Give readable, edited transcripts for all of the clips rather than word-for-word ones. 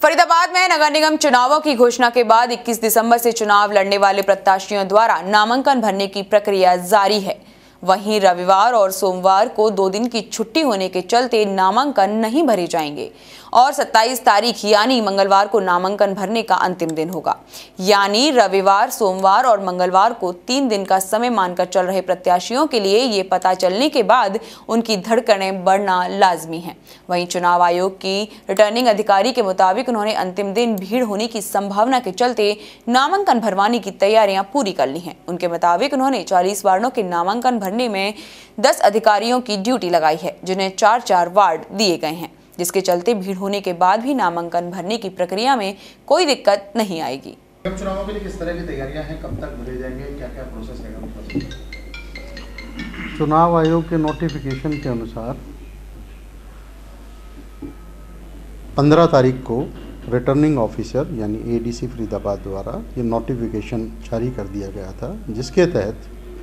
फरीदाबाद में नगर निगम चुनावों की घोषणा के बाद 21 दिसंबर से चुनाव लड़ने वाले प्रत्याशियों द्वारा नामांकन भरने की प्रक्रिया जारी है। वहीं रविवार और सोमवार को 2 दिन की छुट्टी होने के चलते नामांकन नहीं भरे जाएंगे और 27 तारीख यानी मंगलवार को नामांकन भरने का अंतिम दिन होगा। यानी रविवार, सोमवार और मंगलवार को 3 दिन का समय मानकर चल रहे प्रत्याशियों के लिए ये पता चलने के बाद उनकी धड़कनें बढ़ना लाजमी है। वहीं चुनाव आयोग की रिटर्निंग अधिकारी के मुताबिक उन्होंने अंतिम दिन भीड़ होने की संभावना के चलते नामांकन भरवाने की तैयारियां पूरी कर ली हैं। उनके मुताबिक उन्होंने 40 वार्डों के नामांकन भरने में 10 अधिकारियों की ड्यूटी लगाई है, जिन्हें 4-4 वार्ड दिए गए हैं, जिसके चलते भीड़ होने के बाद भी नामांकन भरने की प्रक्रिया में कोई दिक्कत नहीं आएगी। चुनावों के लिए किस तरह की तैयारियां हैं, कब तक भरे जाएंगे, क्या-क्या प्रोसेस रहेगा? चुनाव आयोग के नोटिफिकेशन के अनुसार 15 तारीख को रिटर्निंग ऑफिसर यानी एडीसी फरीदाबाद द्वारा ये नोटिफिकेशन जारी कर दिया गया था, जिसके तहत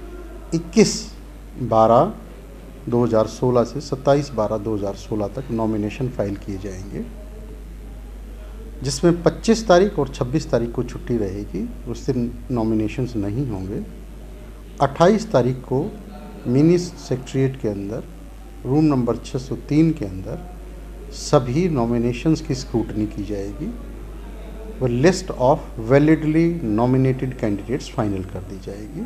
21/12/2016 से 27/12/2016 तक नॉमिनेशन फाइल किए जाएंगे, जिसमें 25 तारीख और 26 तारीख को छुट्टी रहेगी। उस दिन नॉमिनेशंस नहीं होंगे। 28 तारीख को मिनी सेक्रेटेरिएट के अंदर रूम नंबर 603 के अंदर सभी नॉमिनेशंस की स्क्रूटनी की जाएगी व list of validly nominated candidates final कर दी जाएगी।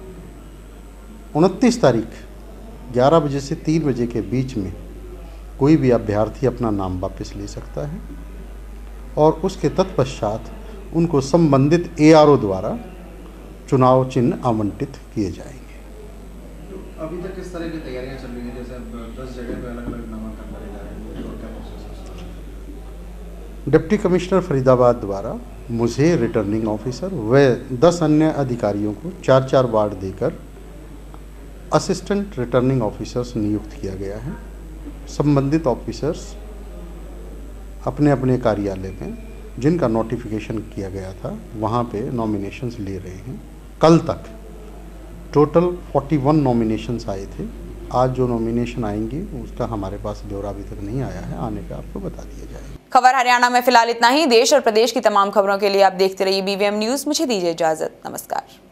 29 तारीख 11 बजे से 3 बजे के बीच में कोई भी अभ्यर्थी अपना नाम वापस ले सकता है और उसके तत्पश्चात उनको संबंधित एआरओ द्वारा चुनाव चिन्ह आवंटित किए जाएंगे। तो अभी तक किस तरह की तैयारियां चल रही हैं? जैसे 10 जगह पे अलग-अलग नामांकन भरे जा रहे हैं, तो क्या प्रोसेस है? डिप्टी कमिश्नर फरीदाबाद द्वारा मुझे रिटर्निंग ऑफिसर व 10 अन्य अधिकारियों को 4-4 वार्ड देकर असिस्टेंट रिटर्निंग ऑफिसर्स नियुक्त किया गया है। संबंधित ऑफिसर्स अपने अपने कार्यालय में जिनका नोटिफिकेशन किया गया था वहाँ पे नॉमिनेशंस ले रहे हैं। कल तक टोटल 41 नॉमिनेशंस आए थे। आज जो नॉमिनेशन आएंगी उसका हमारे पास ब्यौरा अभी तक नहीं आया है, आने पे आपको बता दिया जाएगा। खबर हरियाणा में फिलहाल इतना ही। देश और प्रदेश की तमाम खबरों के लिए आप देखते रहिए BVM न्यूज़। मुझे दीजिए इजाजत। नमस्कार।